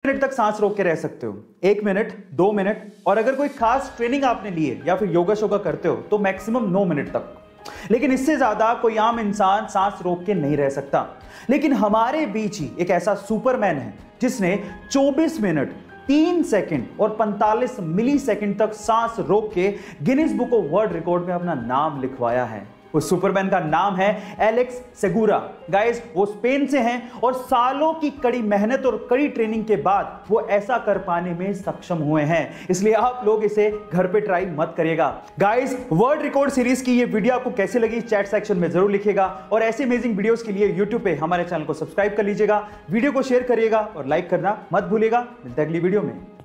Minute तक सांस रोक के रह सकते हो, 1 मिनट, 2 मिनट, और अगर कोई खास ट्रेनिंग आपने ली है या फिर योगा शोगा करते हो तो मैक्सिमम 9 मिनट तक। लेकिन इससे ज्यादा कोई आम इंसान सांस रोक के नहीं रह सकता। लेकिन हमारे बीच ही एक ऐसा सुपरमैन है जिसने 24 मिनट 3 सेकंड और 45 मिली सेकंड तक सांस रोक के Guinness book of world record में अपना नाम लिखवाया है। उस सुपरमैन का नाम है एलेक्स सेगुरा। गाइस, वो स्पेन से हैं और सालों की कड़ी मेहनत और कड़ी ट्रेनिंग के बाद वो ऐसा कर पाने में सक्षम हुए हैं। इसलिए आप लोग इसे घर पे ट्राई मत करिएगा। गाइस, वर्ल्ड रिकॉर्ड सीरीज की ये वीडियो आपको कैसे लगी चैट सेक्शन में जरूर लिखिएगा, और ऐसे अमेजिंग वीडियोस के लिए यूट्यूब पे हमारे चैनल को सब्सक्राइब कर लीजिएगा, वीडियो को शेयर करिएगा और लाइक करना मत भूलिएगा। मिलते हैं अगली वीडियो में।